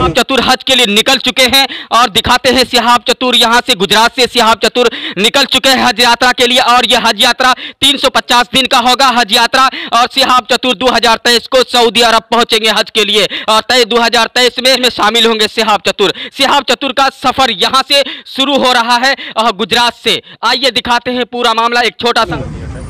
सिहाब चतुर हज के लिए निकल चुके हैं और दिखाते हैं सिहाब चतुर यहां से गुजरात से सिहाब चतुर निकल चुके हैं हज यात्रा के लिए और यह हज यात्रा 350 दिन का होगा हज यात्रा। और सिहाब चतुर 2023 को सऊदी अरब पहुंचेंगे हज के लिए और 2023 में शामिल होंगे सिहाब चतुर। सिहाब चतुर का सफर यहां से शुरू हो रहा है गुजरात से। आइए दिखाते हैं पूरा मामला, एक छोटा सा।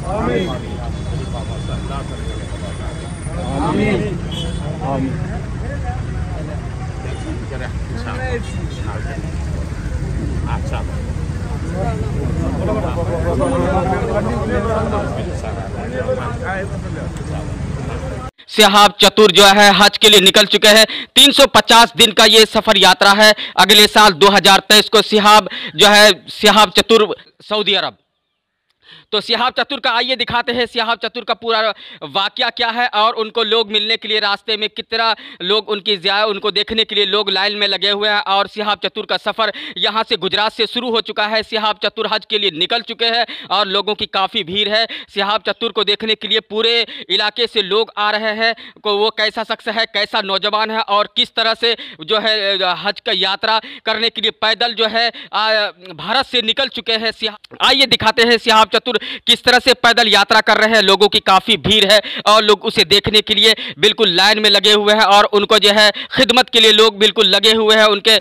सिहाब चतुर जो है हज के लिए निकल चुके हैं। 350 दिन का ये सफर यात्रा है। अगले साल 2023 को सिहाब चतुर सऊदी अरब। तो सिहाब चतुर का आइए दिखाते हैं सिहाब चतुर का पूरा वाकया क्या है और उनको लोग मिलने के लिए रास्ते में कितना लोग उनको देखने के लिए लोग लाइन में लगे हुए हैं। और सिहाब चतुर का सफ़र यहां से गुजरात से शुरू हो चुका है। सिहाब चतुर हज के लिए निकल चुके हैं और लोगों की काफ़ी भीड़ है। सिहाब चतुर को देखने के लिए पूरे इलाके से लोग आ रहे हैं को वो कैसा शख्स है, कैसा नौजवान है और किस तरह से जो है हज का यात्रा करने के लिए पैदल जो है भारत से निकल चुके हैं। आइए दिखाते हैं सिहाब चतुर किस तरह से पैदल यात्रा कर रहे हैं। लोगों की काफी भीड़ है और लोग उसे देखने के लिए बिल्कुल लाइन में लगे हुए हैं और उनको जो है खिदमत के लिए लोग बिल्कुल लगे हुए हैं उनके।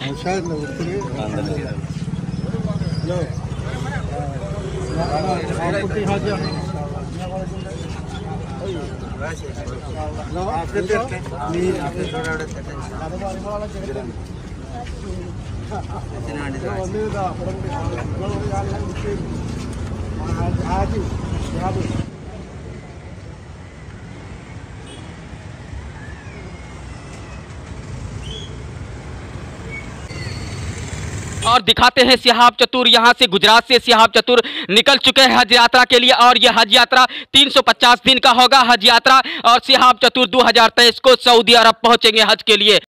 और दिखाते हैं सिहाब चतुर यहां से गुजरात से सिहाब चतुर निकल चुके हैं हज यात्रा के लिए और यह हज यात्रा 350 दिन का होगा हज यात्रा। और सिहाब चतुर 2023 को सऊदी अरब पहुंचेंगे हज के लिए।